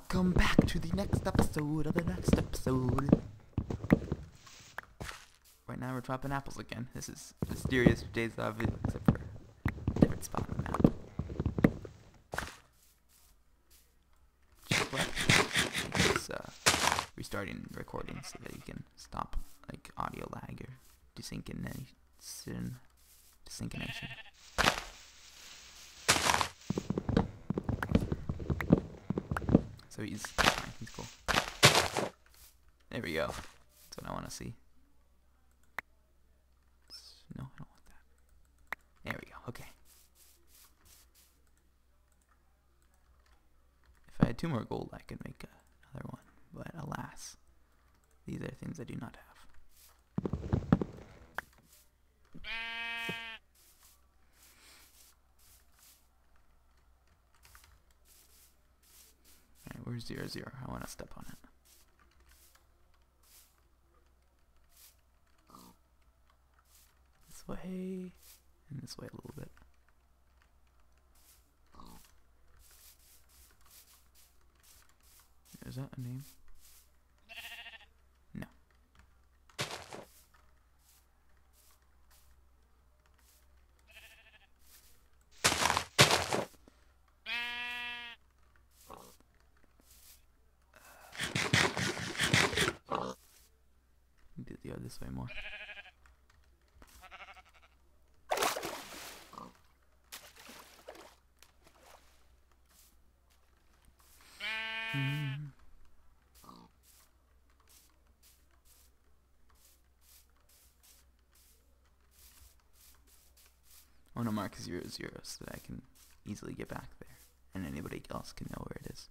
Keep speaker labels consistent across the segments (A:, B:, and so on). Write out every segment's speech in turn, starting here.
A: Welcome back to the next episode of the next episode. Right now we're dropping apples again. This is Mysterious Days of it, except for a different spot on the map. Just restarting recording so that you can stop like audio lag or desynchronization. So he's fine, he's cool. There we go. That's what I want to see. No, I don't want that. There we go, okay. If I had 2 more gold, I could make another one. But alas, these are things I do not have. Alright, where's 0, 0? I want to step on it. This way, and this way a little bit. Is that a name? No. Do the other this way more. I want to mark 0, 0 so that I can easily get back there, and anybody else can know where it is.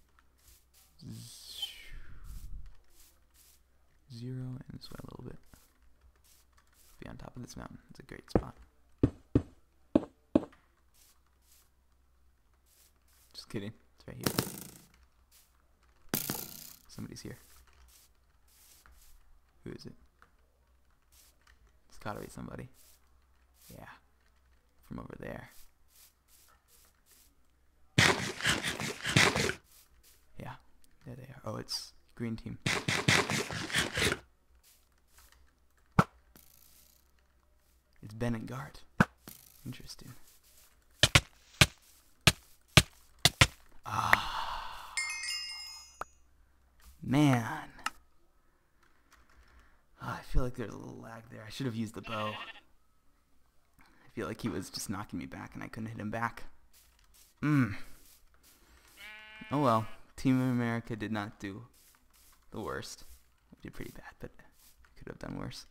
A: 0 and this way a little bit. Be on top of this mountain. It's a great spot. Just kidding. It's right here. Somebody's here. Who is it? It's gotta be somebody. Yeah. From over there. Yeah. There they are. Oh, it's green team. It's Ben and Guard. Interesting. Ah. Man. Oh, I feel like there's a little lag there. I should have used the bow. I feel like he was just knocking me back and I couldn't hit him back. Oh well. Team America did not do the worst. We did pretty bad, but could have done worse.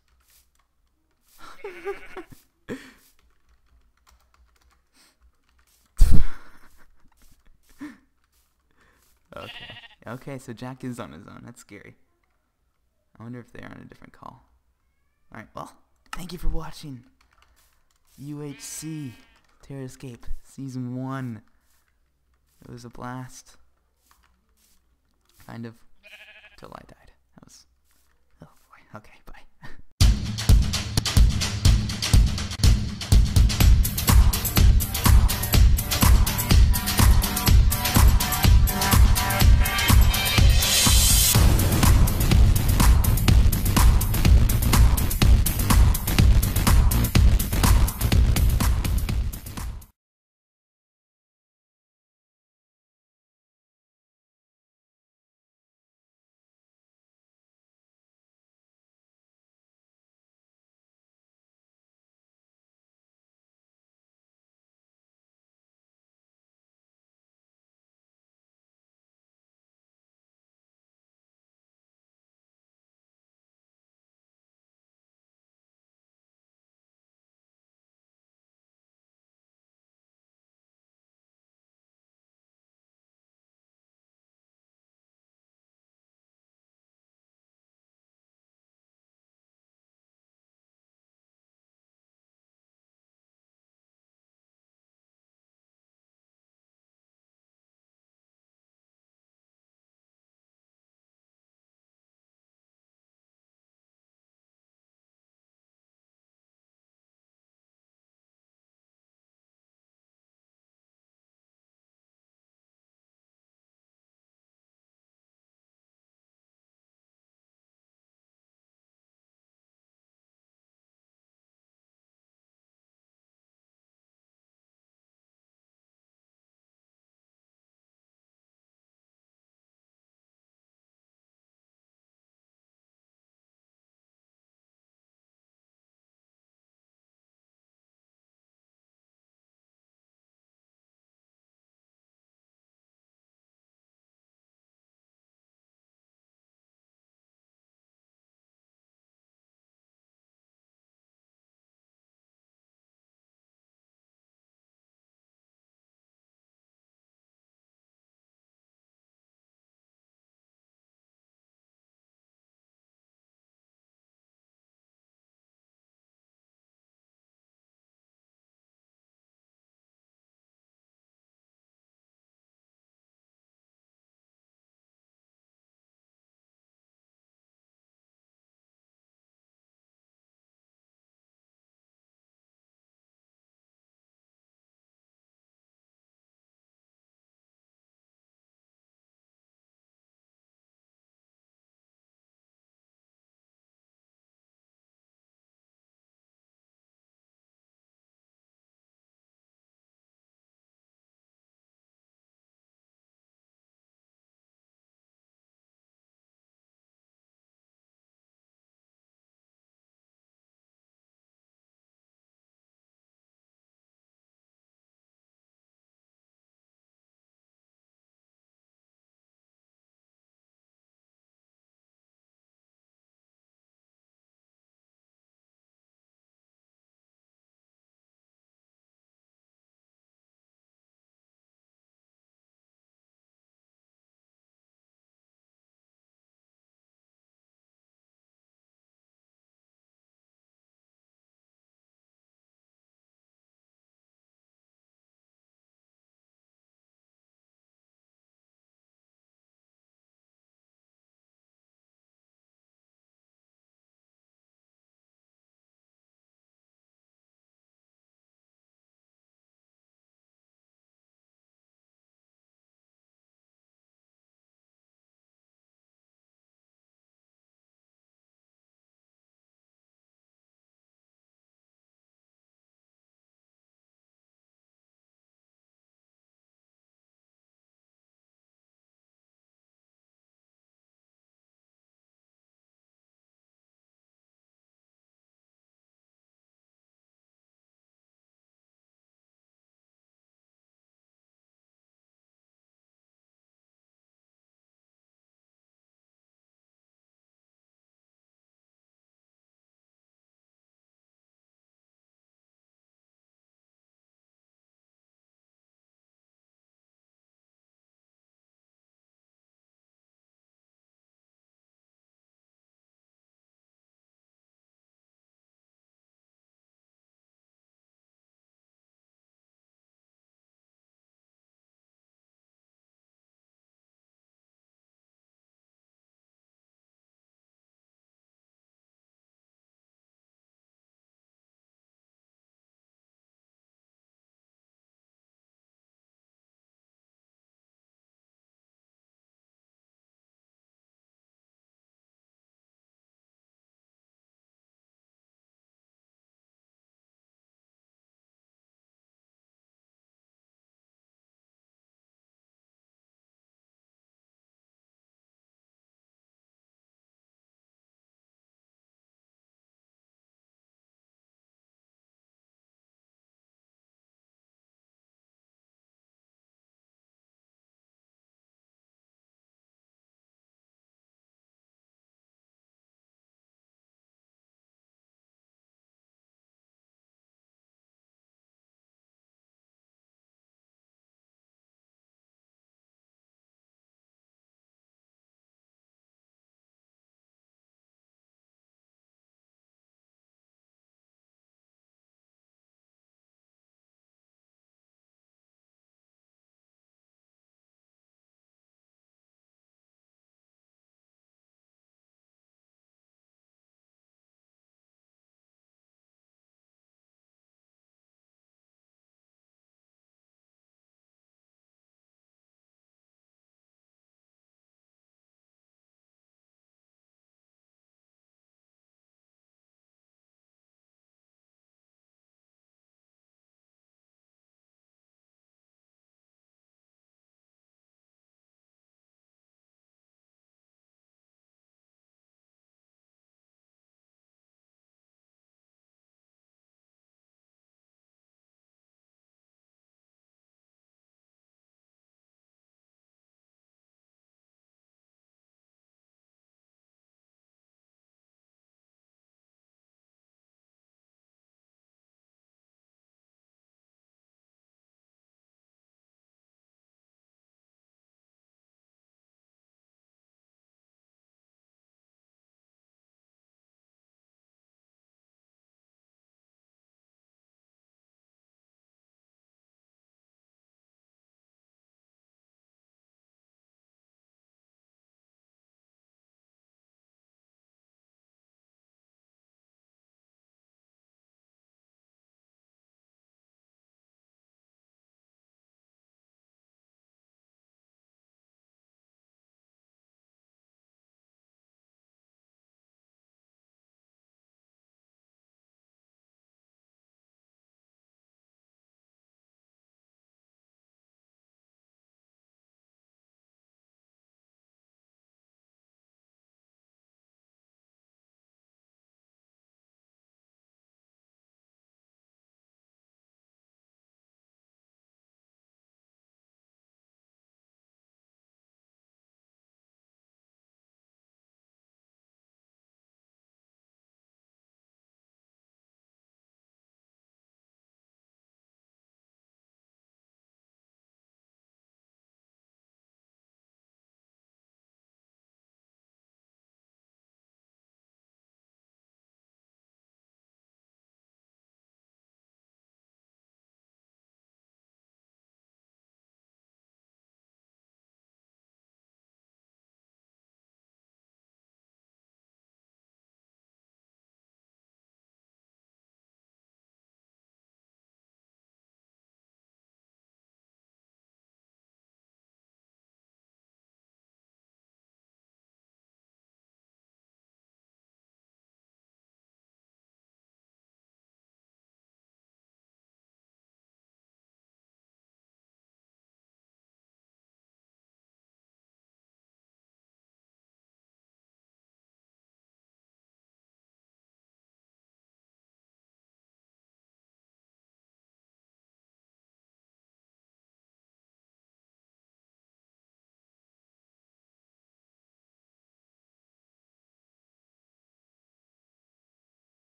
A: Okay, so Jack is on his own. That's scary. I wonder if they're on a different call. Alright, well, thank you for watching. UHC Terra Escape Season 1. It was a blast. Kind of. Till I died. That was... Oh boy. Okay, bye.